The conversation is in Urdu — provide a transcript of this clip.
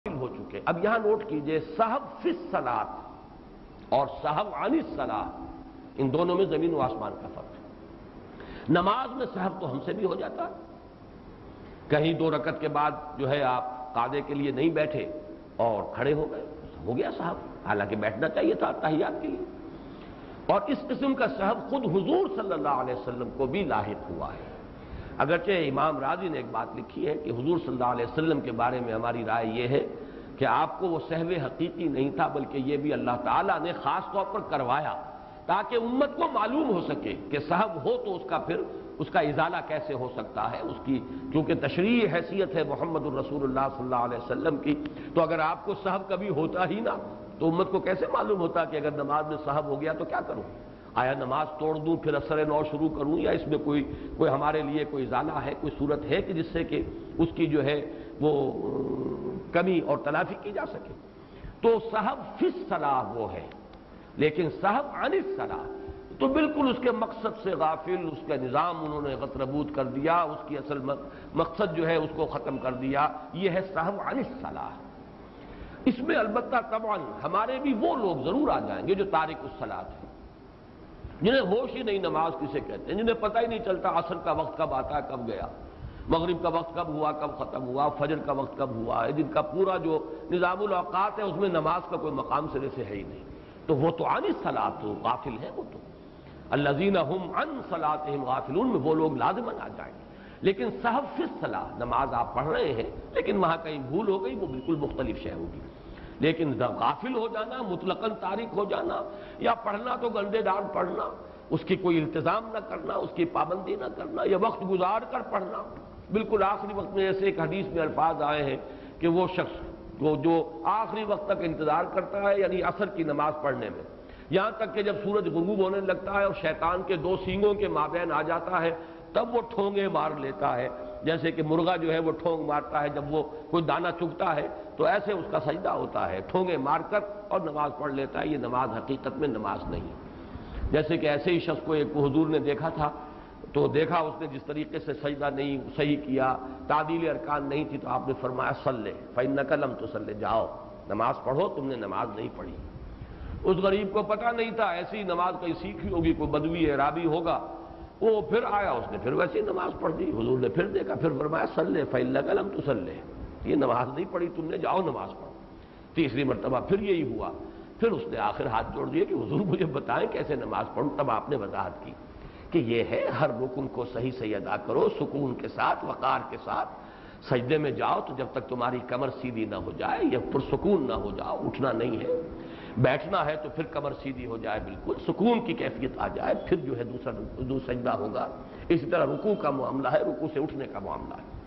ہو چکے. اب یہاں نوٹ کیجئے سہو فی الصلاۃ اور سہو عن الصلاۃ، ان دونوں میں زمین و آسمان کا فرق ہے. نماز میں سہو تو ہم سے بھی ہو جاتا ہے، کہیں 2 رکعت کے بعد جو ہے آپ قعدے کے لیے نہیں بیٹھے اور کھڑے ہو گئے، ہو گیا سہو، حالانکہ بیٹھنا چاہیے تھا تحیات کے لیے. اور اس قسم کا سہو خود حضور صلی اللہ علیہ وسلم کو بھی لاحق ہوا ہے. اگرچہ امام راضی نے ایک بات لکھی ہے کہ حضور صلی اللہ علیہ وسلم کے بارے میں ہماری رائے یہ ہے کہ آپ کو وہ سہو حقیقی نہیں تھا، بلکہ یہ بھی اللہ تعالیٰ نے خاص طور پر کروایا تاکہ امت کو معلوم ہو سکے کہ سہو ہو تو اس کا پھر اس کا ازالہ کیسے ہو سکتا ہے. اس کی کیونکہ تشریعی حیثیت ہے محمد الرسول اللہ صلی اللہ علیہ وسلم کی، تو اگر آپ کو سہو کبھی ہوتا ہی نہ تو امت کو کیسے معلوم ہوتا کہ اگر نماز میں سہو ہو گیا تو کیا کروں؟ آیا نماز توڑ دوں پھر اثر نو شروع کروں، یا اس میں کوئی ہمارے لیے کوئی ازالہ ہے، کوئی صورت ہے کہ جس سے کہ اس کی جو ہے وہ کمی اور تلافی کی جا سکے. تو سہو فی الصلاۃ وہ ہے، لیکن سہو عن الصلاۃ تو بالکل اس کے مقصد سے غافل، اس کا نظام انہوں نے غطربود کر دیا، اس کی اصل مقصد جو ہے اس کو ختم کر دیا. یہ ہے سہو عن الصلاۃ. اس میں البتہ طبعا ہمارے بھی وہ لوگ ضرور آ جائیں گے جو تارک الصلاۃ ہیں، جنہیں ہوش ہی نہیں نماز کسے کہتے ہیں، جنہیں پتہ ہی نہیں چلتا عصر کا وقت کب آتا ہے کب گیا، مغرب کا وقت کب ہوا کب ختم ہوا، فجر کا وقت کب ہوا ہے، جن کا پورا جو نظام الاوقات ہے اس میں نماز کا کوئی مقام سرے سے ہے ہی نہیں. تو وہ تو عن الصلاۃ تو غافل ہے. وہ تو الذین هم عن صلاتهم غافلون میں وہ لوگ لازماً آ جائیں گے. لیکن سہو فی الصلاۃ، نماز آپ پڑھ رہے ہیں لیکن وہاں کہیں بھول ہو گئی، وہ بالکل مختلف شے ہوگی. لیکن غافل ہو جانا، مطلقاً تارک ہو جانا، یا پڑھنا تو گندے دار پڑھنا، اس کی کوئی التزام نہ کرنا، اس کی پابندی نہ کرنا، یا وقت گزار کر پڑھنا، بالکل آخری وقت میں ایسے ایک حدیث میں الفاظ آئے ہیں کہ وہ شخص جو آخری وقت تک انتظار کرتا ہے، یعنی عصر کی نماز پڑھنے میں، یہاں تک کہ جب سورج غروب ہونے لگتا ہے اور شیطان کے 2 سینگوں کے مابین آ جاتا ہے تب وہ ٹھونگے مار لیتا ہے، جیسے کہ مرغا جو ہے وہ ٹھونگ مارتا ہے جب وہ کوئی دانہ چگتا ہے، تو ایسے اس کا سجدہ ہوتا ہے، ٹھونگے مار کر اور نماز پڑھ لیتا ہے. یہ نماز حقیقت میں نماز نہیں. جیسے کہ ایسے ہی شخص کو ایک حضور نے دیکھا تھا، تو دیکھا اس نے جس طریقے سے سجدہ نہیں صحیح کیا، تعدیل ارکان نہیں تھی، تو آپ نے فرمایا صلی فإنک لم تصلی، جاؤ نماز پڑھو، تم نے نماز نہیں پڑھی. اس غریب کو پتہ نہیں تھا، ایسی نماز کہیں سیکھی ہوگی، کوئی بدوی اعرابی ہوگا، وہ پھر آیا، اس نے پھر ویسی نماز پڑھ دی. حضور نے پھر دیکھا، پھر فرمایا صلی فإنک لم تصلی، یہ نماز نہیں پڑھی تم نے، جاؤ نماز پڑھو. تیسری مرتبہ پھر یہی ہوا. پھر اس نے آخر ہاتھ جوڑ دیے کہ حضور مجھے بتائیں کیسے نماز پڑھوں. تب آپ نے وضاحت کی کہ یہ ہے ہر رکن کو صحیح صحیح ادا کرو، سکون کے ساتھ، وقار کے ساتھ. سجدے میں جاؤ تو جب تک تمہاری کمر سیدھی نہ ہو جائے یا پرسکون نہ ہو جاؤ، اٹھنا نہیں ہے. بیٹھنا ہے تو پھر کمر سیدھی ہو جائے، بالکل سکون کی کیفیت آ جائے، پھر جو ہے دوسرا سجدہ ہوگا. اسی طرح رکوع کا معاملہ ہے، رکوع سے اٹھنے کا معاملہ ہے.